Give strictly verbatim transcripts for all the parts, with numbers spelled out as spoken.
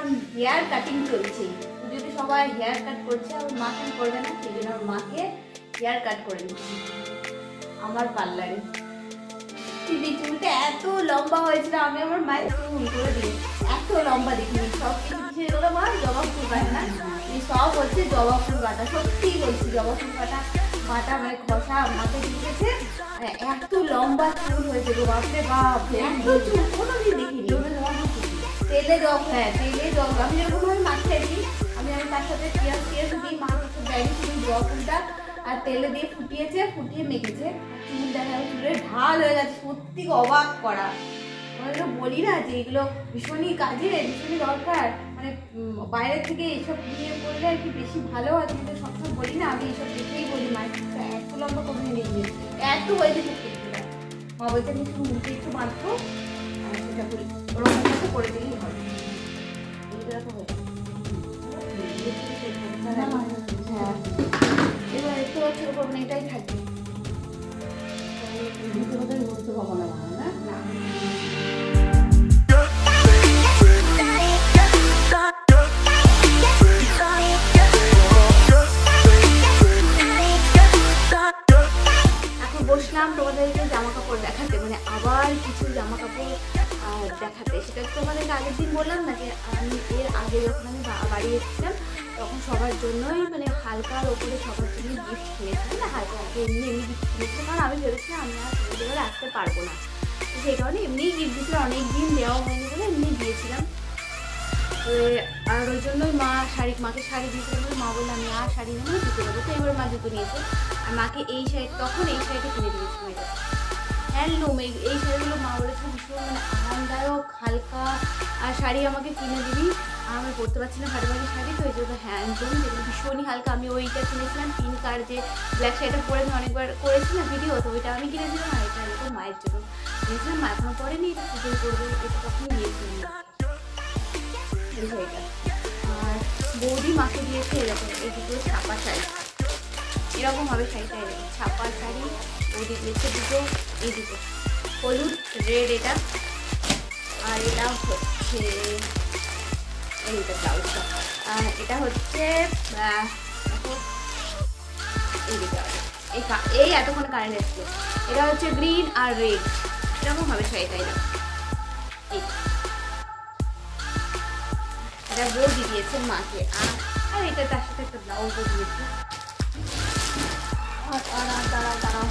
এখন hair cutting চলছে। যদি সবাই হেয়ার কাট করছে, আমার মা কেন করবে না? সেই জন্য আমার মাকে হেয়ার কাট করে দিচ্ছি আমার পার্লারে। চুলটা এত লম্বা হয়েছিল, আমি আমার মায়ের চুল করে দিই এত লম্বা দেখিনি। সব কিছু কিছু এগুলো মা জবা ফুল কাটে না, সব হচ্ছে জবা ফুল কাটা। সত্যি বলছি, জবা ফুল কাটা মাটা মানে খসা মাকে দিয়েছে, এত লম্বা চুল হয়েছে গো বাপরে বাপ, এত চুল কোনোদিন দেখিনি। তেলে জব, হ্যাঁ তেলে জব। আমি যেরকম ভাবে মাথায় দিই, আমি আমি তার সাথে পেঁয়াজ পেঁয়াজ দিই, মা দেয়নি শুধু জবা ফুলটা আর তেলে দিয়ে ফুটিয়েছে, ফুটিয়ে মেখেছে। চুল দেখা চুলের ঢাল হয়ে গেছে, সত্যি অবাক করা। আমরা বলি না যে এগুলো ভীষণই কাজে, ভীষণই দরকার, মানে বাইরের থেকে এইসব নিয়ে করলে আর কি বেশি ভালো হয়। কিন্তু সবসময় বলি না, আমি এইসব দেখেই বলি মায়ের চুলটা এত লম্বা করে নিয়ে গিয়ে এত হয়েছে চুলটা। মা বলছে আমি শুধু মুখে একটু বাঁধবো আর সেটা করি, ওরকম মতো করে দিলেই হবে। এইটা তো হয়েছে। হ্যাঁ এবার একটু ছোট করবো, এটাই থাকবে। বলতে পারবো না না না বসলাম তোমাদেরকে জামা কাপড় দেখাতে, মানে আবার কিছু জামা কাপড় দেখাতে। সেটা তোমাদেরকে আগের দিন বললাম না যে আমি এর আগে যখন আমি বাড়ি এসেছিলাম তখন সবার জন্যই মানে হালকার ওপরে সবার জন্য গিফট কিনেছিলাম না, হালকা এমনি এমনি গিফট কিনেছিলাম। কারণ আমি ভেবেছিলাম আমি আর তোমাদের ঘরে আসতে পারবো না, তো সেই কারণে এমনিই গিফট দিয়েছিলাম, অনেক দিন দেওয়া হয়নি বলে এমনি দিয়েছিলাম। আর ওই জন্যই মা শাড়ি, মাকে শাড়ি দিয়েছিলাম বলে মা বললো আমি আর শাড়ি নেবো, জুতো নেবো। তো এবার মা জুতো নিয়েছে আর মাকে এই শাড়ি, তখন এই শাড়িটা কিনে দিয়েছিল। এটা হ্যান্ডলুম, এই এই শাড়িগুলো মা বলেছে ভীষণ মানে আরামদায়ক হালকা আর শাড়ি আমাকে কিনে দিবি। আমি পরতে পারছি না ভারী ভারী শাড়ি, তো এই জন্য হ্যান্ডলুম যেগুলো ভীষণই হালকা। আমি ওইটা কিনেছিলাম পিঙ্ক আর যে ব্ল্যাক শাড়িটা পরে আমি অনেকবার করেছিলাম ভিডিও, তো ওইটা আমি কিনেছিলাম। আর এটা এরকম মায়ের জন্য কিনেছিলাম, মা এখনো পরেনি, এটা পুজোই করবে, এটা তখন দিয়েছিলাম এই শাড়িটা। আর বৌদি মাকে দিয়েছে এরকম এই দুটো ছাপা শাড়ি, এরকম হবে শাড়িটা, এরকম ছাপা শাড়ি বৌদি দিয়েছে দুটো, এই দুটো হলুদ রেড এটা। আর এটা হচ্ছে এইটা ব্লাউজটা, আর এটা হচ্ছে এই এই এতক্ষণ কারেন্ট এসছে, এটা হচ্ছে গ্রিন আর রেড, এরকম হবে শাড়িটা। এরকম এটা বৌদি দিয়েছে মাকে। আর আর এটা তার সাথে একটা ব্লাউজও দিয়েছে। দাঁড়াও দাঁড়াও দাঁড়াও।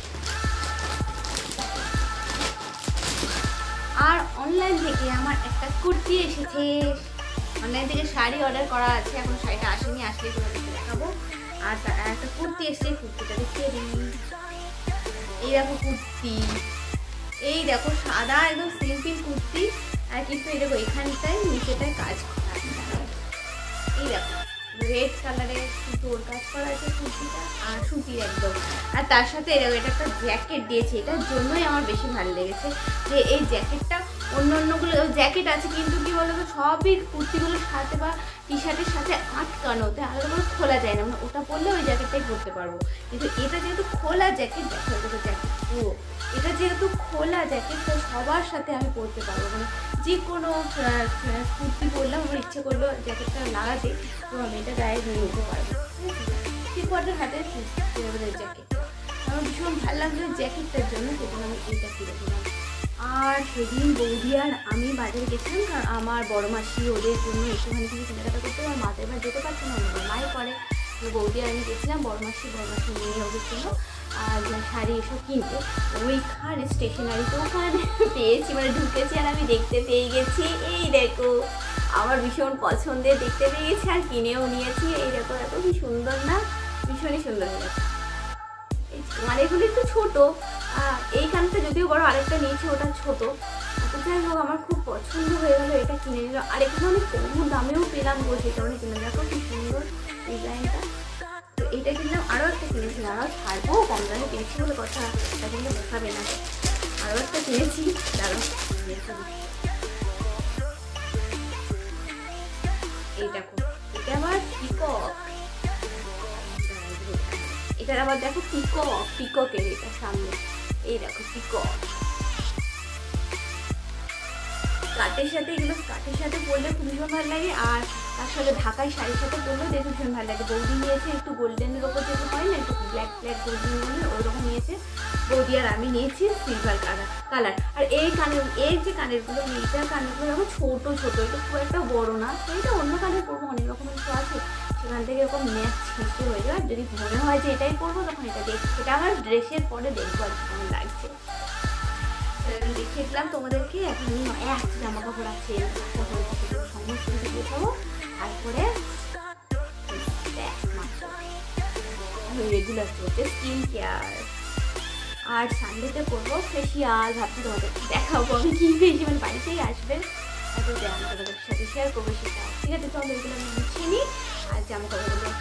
আর অনলাইন থেকে আমার একটা কুর্তি এসেছে, অনলাইন থেকে শাড়ি অর্ডার করা আছে, এখন শাড়িটা আসেনি, আসলে তোমাদেরকে দেখাবো। আর একটা কুর্তি এসেছে, কুর্তিটা দেখিয়ে দিই। এই দেখো কুর্তি, এই দেখো সাদা একদম সিম্পল কুর্তি, আর কিন্তু এই দেখো এখানটায় নিচেটায় কাজ করা, এই দেখো রেড কালারের সুতোর কাজ করা আছে কুর্তিটা, আর সুতি একদম। আর তার সাথে এরকম এটা একটা জ্যাকেট দিয়েছে, এটার জন্যই আমার বেশি ভালো লেগেছে যে এই জ্যাকেটটা। অন্য অন্যগুলো জ্যাকেট আছে কিন্তু কি বলতো সবই কুর্তিগুলোর সাথে বা টি শার্টের সাথে আটকানোতে আলাদা করে খোলা যায় না, মানে ওটা পরলে ওই জ্যাকেটটাই পরতে পারবো। কিন্তু এটা যেহেতু খোলা জ্যাকেট, দেখো এটা জ্যাকেট পুরো, এটা যেহেতু খোলা জ্যাকেট তো সবার সাথে আমি পরতে পারবো, মানে যে কোনো কুর্তি পরলাম আমার ইচ্ছে করলো জ্যাকেটটা লাগাতে, তো আমি এটা গায়ে নিয়ে নিতে পারবো। ঠিক আছে, হাতে জ্যাকেটটা আমার ভীষণ ভালো লাগলো জ্যাকেটটার জন্য, সেজন্য আমি এইটা কিনেছিলাম। আর সেদিন বৌদি আর আমি বাজারে গেছিলাম, কারণ আমার বড় মাসি ওদের জন্য একটুখানি কিছু কেনাকাটা করতে, আমার মাদের এবার যেতে পারছে না, আমার মাই করে। বৌদি আর আমি গেছিলাম বড় মাসি বড় মাসি নিয়ে ওদের জন্য আর শাড়ি এসব কিনতে। ওইখানে স্টেশনারিতে ওখানে পেয়েছি, মানে ঢুকেছি আর আমি দেখতে পেয়ে গেছি, এই দেখো আমার ভীষণ পছন্দের দেখতে পেয়ে গেছি আর কিনেও নিয়েছি। এই দেখো এত কি সুন্দর না, ভীষণই সুন্দর হয়ে গেছে। মানে এগুলো একটু ছোটো, এইখানটা যদিও বড়, আরেকটা নিয়েছি ওটা ছোটো। তো যাই হোক আমার খুব পছন্দ হয়ে গেলো, এটা কিনে নিল। আর এখানে অনেক কম দামেও পেলাম গো, সেই কারণে কিনে দেখো কি সুন্দর ডিজাইনটা। তো এইটা কিনলাম, আরও একটা কিনেছিলাম, আরও ছাড়বো, কম দামে কিনেছি বলে কথা, এটা কিন্তু দেখাবে না। আরও একটা কিনেছি, দাঁড়াও এই দেখো, এটা আবার পিকক, এটার আবার দেখো পিকক, পিককের এটা সামনে, এই দেখো পিকক। স্কার্টের সাথে, এগুলো স্কার্টের সাথে পরলে খুব ভীষণ ভালো লাগে, আর তার সাথে ঢাকাই শাড়ির সাথে পরলেও দেখে ভীষণ ভালো লাগে। বৌদি নিয়েছে একটু গোল্ডেনের ওপর যেগুলো হয় না, একটু ব্ল্যাক ব্ল্যাক গোল্ডেন গোল্ডেন ওইরকম নিয়েছে বৌদি, আর আমি নিয়েছি সিলভার কালার কালার আর এই কানের, এই যে কানেরগুলো, এইটার কানেরগুলো দেখো ছোটো ছোটো, এটা খুব একটা বড়ো না, এইটা অন্য কানের পরবো, অনেক রকমের কিছু আছে, সেখান থেকে এরকম ম্যাচ ছিঁচে হয়ে যাবে। যদি মনে হয় যে এটাই করবো তখন এটা দেখ, এটা আমার ড্রেসের পরে দেখবো আর কেমন লাগছে। দেখিয়ে দিলাম তোমাদেরকে। এখন এক জামা কাপড় আছে, সমস্ত কিছু দেখাবো, তারপরে রেগুলার চলছে স্কিন কেয়ার, আর সানডেতে করবো ফেসিয়াল। ভাবছি তোমাদের দেখাবো আমি কী ফেসি, মানে বাড়িতেই আসবে, তারপরে আমি তোমাদের সাথে শেয়ার করবো সেটা। ঠিক আছে, চলো এগুলো আমি গুছিয়ে নিই আর জামা কাপড়গুলো।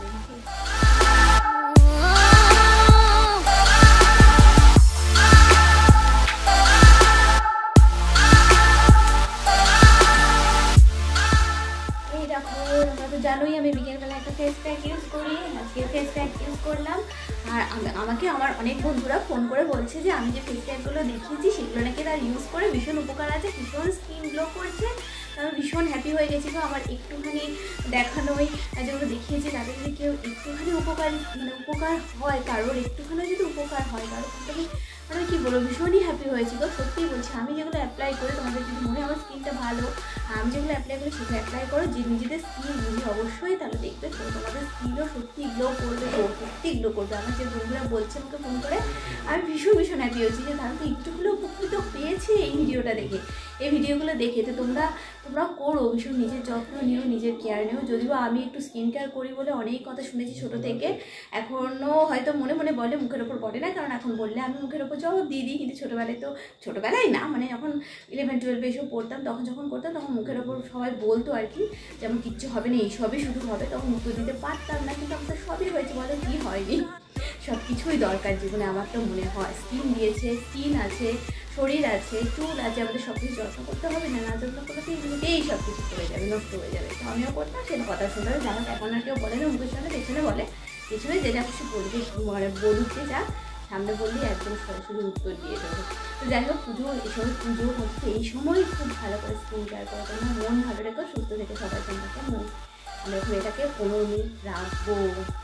জানোই আমি বিকেলবেলা একটা ফেস প্যাক ইউজ করি, আজকে ফেস প্যাক ইউজ করলাম। আর আমাকে আমার অনেক বন্ধুরা ফোন করে বলছে যে আমি যে ফেস প্যাকগুলো দেখিয়েছি সেগুলো নাকি তার ইউজ করে ভীষণ উপকার আছে, ভীষণ স্কিন গ্লো করছে। আমি ভীষণ হ্যাপি হয়ে গেছি। তো আমার একটুখানি দেখানোই যেগুলো দেখিয়েছি তাদের যদি কেউ একটুখানি উপকার মানে উপকার হয়, কারোর একটুখানি যদি উপকার হয় কারোর, আমি মানে কী বলবো, ভীষণই হ্যাপি হয়েছি। তো সত্যিই বলছি, আমি যেগুলো অ্যাপ্লাই করি, তোমাদের যদি মনে হয় আমার স্কিনটা ভালো, আমি যেগুলো অ্যাপ্লাই করি সেগুলো অ্যাপ্লাই করো, যে নিজেদের স্কিন বুঝি অবশ্যই, তাহলে দেখবে তো তোমাদের স্কিনও সত্যি গ্লো করবে, সত্যি গ্লো করবে। আমার যে বন্ধুরা বলছে আমাকে ফোন করে, আমি ভীষণ ভীষণ হ্যাপি হয়েছি যে তারা তো একটুগুলো উপকৃত পেয়েছে এই ভিডিওটা দেখে, এই ভিডিওগুলো দেখে। তো তোমরা তোমরা করো, ভীষণ নিজের যত্ন নিও, নিজের কেয়ার নিও। যদিও আমি একটু স্কিন কেয়ার করি বলে অনেক কথা শুনেছি ছোটো থেকে, এখনও হয়তো মনে মনে বলে, মুখের ওপর বলে না, কারণ এখন বললে আমি মুখের ওপর জবাব দিয়ে দিই। কিন্তু ছোটোবেলায় তো, ছোটোবেলায় না মানে যখন ইলেভেন টুয়েলভে এসব পড়তাম, তখন যখন করতাম তখন মুখের ওপর সবাই বলতো আর কি, যেমন কিচ্ছু হবে না, এইসবই শুধু হবে, তখন উত্তর দিতে পারতাম না। কিন্তু আমাদের সবই হয়েছে, বলে কী হয়নি, সব কিছুই দরকার জীবনে। আমার তো মনে হয় স্কিন দিয়েছে, স্কিন আছে, শরীর আছে, চুল আছে, আমাদের সব কিছু যত্ন করতে হবে না, না যত্ন করলে তো এগুলোতেই সব কিছু করে যাবে, নষ্ট হয়ে যাবে। তো আমিও করতাম, সেটা কথা শুনতে হবে। যেমন এখন আর কেউ বলে না মুখের সামনে, পেছনে বলে, পেছনে যে যা কিছু বলবে মানে বলুক, যে যা সামনে বললেই একদম সরাসরি উত্তর দিয়ে দেবো। তো যাই হোক, পুজো এসব পুজো হচ্ছে এই সময় খুব ভালো করে স্কিন কেয়ার করা, তোমরা মন ভালো রেখো, সুস্থ থেকে সবাই তোমাকে মন। আমি এখন এটাকে পনেরো মিনিট রাখবো,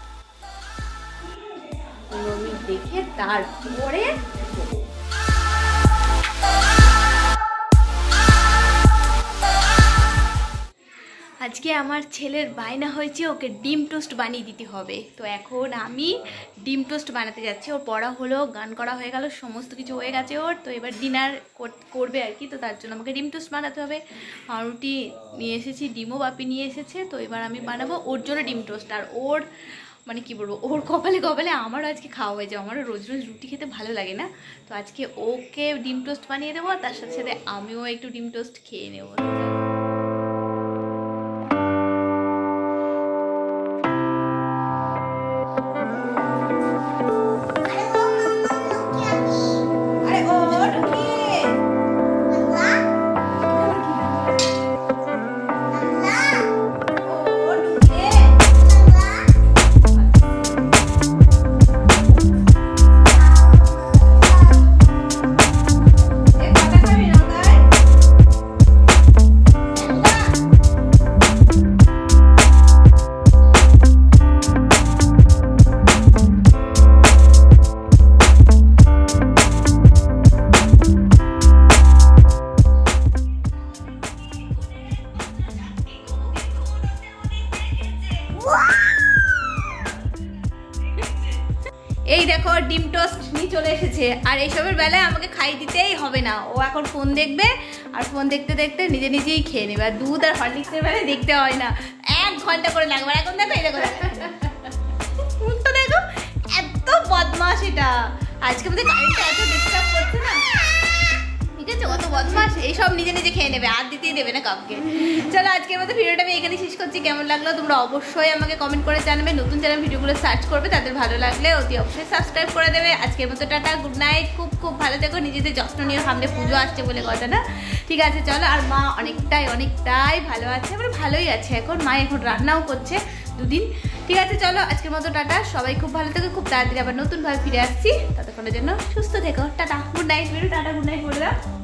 পনেরো মিনিট দেখে তারপরে আজকে আমার ছেলের বায়না হয়েছে ওকে ডিম টোস্ট বানিয়ে দিতে হবে। তো এখন আমি ডিম টোস্ট বানাতে যাচ্ছি। ওর পড়া হলো, গান করা হয়ে গেল, সমস্ত কিছু হয়ে গেছে ওর। তো এবার ডিনার করবে আর কি, তো তার জন্য আমাকে ডিম টোস্ট বানাতে হবে। পাউরুটি নিয়ে এসেছি, ডিমও বাপি নিয়ে এসেছে। তো এবার আমি বানাবো ওর জন্য ডিম টোস্ট। আর ওর মানে কি বলবো, ওর কপালে কপালে আমারও আজকে খাওয়া হয়ে যায়। আমারও রোজ রোজ রুটি খেতে ভালো লাগে না। তো আজকে ওকে ডিম টোস্ট বানিয়ে দেবো, তার সাথে সাথে আমিও একটু ডিম টোস্ট খেয়ে নেবো। এই দেখো ডিম টোস্ট নিয়ে চলে এসেছে। আর এইসবের বেলায় আমাকে খাই দিতেই হবে না, ও এখন ফোন দেখবে, আর ফোন দেখতে দেখতে নিজে নিজেই খেয়ে নেবে। আর দুধ আর হরলিক্সের বেলায় দেখতে হয় না, এক ঘন্টা করে লাগবে। এখন দেখো, এই দেখো তো, দেখো এত বদমাস এটা। আজকে আমাদের গাড়িটা এত ডিস্টার্ব করছে না, ঠিক আছে? কত বদমাস, এইসব নিজে নিজে খেয়ে নেবে, আর দিতেই দেবে না কাউকে। চলো আজকের মতো ভিডিওটা আমি এখানে শেষ করছি। কেমন লাগলো তোমরা অবশ্যই আমাকে কমেন্ট করে জানাবে। নতুন যারা ভিডিওগুলো সার্চ করবে তাদের ভালো লাগলে অতি অবশ্যই সাবস্ক্রাইব করে দেবে। আজকের মতো টাটা, গুড নাইট, খুব খুব ভালো থেকো, নিজেদের যত্ন নিয়ে। সামনে পুজো আসছে বলে কথা না, ঠিক আছে? চলো। আর মা অনেকটাই অনেকটাই ভালো আছে, মানে ভালোই আছে এখন। মা এখন রান্নাও করছে দুদিন, ঠিক আছে? চলো আজকের মতো টাটা, সবাই খুব ভালো থেকো। খুব তাড়াতাড়ি আবার নতুনভাবে ফিরে আসছি, ততক্ষণের জন্য সুস্থ থেকো। Tata, good night. Tata, good night বলে দাও।